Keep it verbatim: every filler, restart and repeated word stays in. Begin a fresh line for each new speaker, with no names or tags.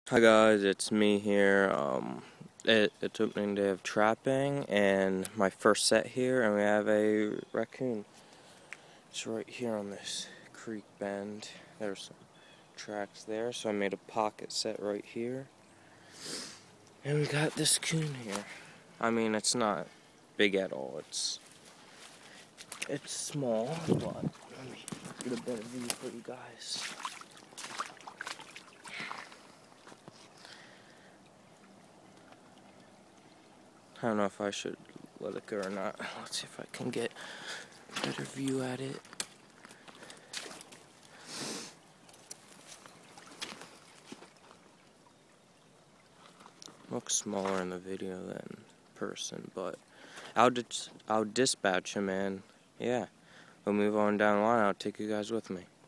Hi guys, it's me here. Um, it, it's opening day of trapping and my first set here, and we have a raccoon. It's right here on this creek bend. There's some tracks there, so I made a pocket set right here. And we got this coon here. I mean, it's not big at all. It's it's small, but let me get a better view for you guys. I don't know if I should let it go or not. Let's see if I can get a better view at it. Looks smaller in the video than person, but I'll dis I'll dispatch him, and yeah, we'll move on down the line. I'll take you guys with me.